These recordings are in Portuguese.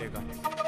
रहेगा।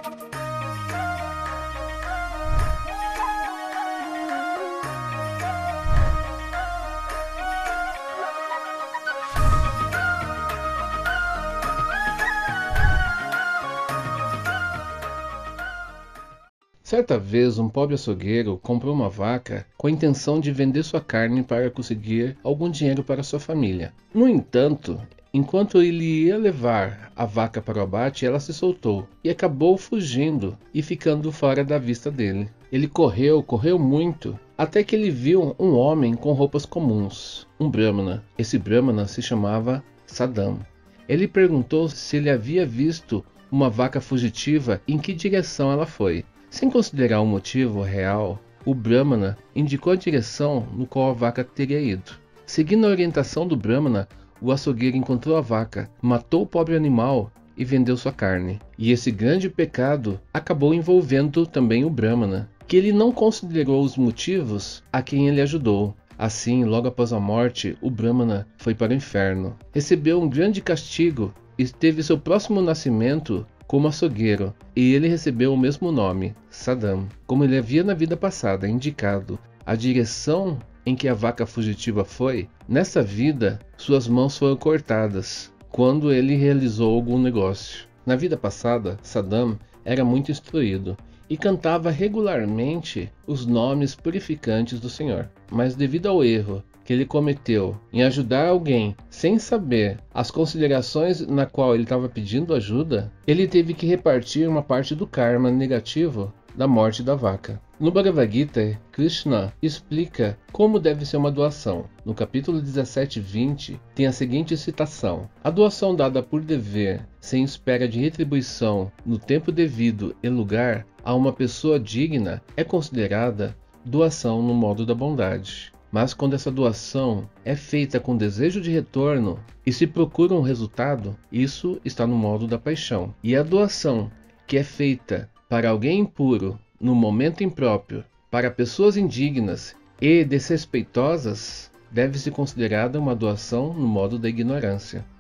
Certa vez, um pobre açougueiro comprou uma vaca com a intenção de vender sua carne para conseguir algum dinheiro para sua família. No entanto, enquanto ele ia levar a vaca para o abate, ela se soltou e acabou fugindo e ficando fora da vista dele. Ele correu muito, até que ele viu um homem com roupas comuns, um brahmana. Esse brahmana se chamava Saddam. Ele perguntou se ele havia visto uma vaca fugitiva e em que direção ela foi. Sem considerar o motivo real, o Brahmana indicou a direção no qual a vaca teria ido. Seguindo a orientação do Brahmana, o açougueiro encontrou a vaca, matou o pobre animal e vendeu sua carne. E esse grande pecado acabou envolvendo também o Brahmana, que ele não considerou os motivos a quem ele ajudou. Assim, logo após a morte, o Brahmana foi para o inferno. Recebeu um grande castigo e teve seu próximo nascimento como açougueiro, e ele recebeu o mesmo nome, Saddam. Como ele havia na vida passada indicado a direção em que a vaca fugitiva foi, nessa vida suas mãos foram cortadas quando ele realizou algum negócio. Na vida passada, Saddam era muito instruído e cantava regularmente os nomes purificantes do Senhor, mas devido ao erro que ele cometeu em ajudar alguém sem saber as considerações na qual ele estava pedindo ajuda, ele teve que repartir uma parte do karma negativo da morte da vaca. No Bhagavad Gita, Krishna explica como deve ser uma doação. No capítulo 17:20 tem a seguinte citação: a doação dada por dever, sem espera de retribuição, no tempo devido e lugar, a uma pessoa digna, é considerada doação no modo da bondade. Mas quando essa doação é feita com desejo de retorno e se procura um resultado, isso está no modo da paixão. E a doação que é feita para alguém impuro, no momento impróprio, para pessoas indignas e desrespeitosas, deve ser considerada uma doação no modo da ignorância.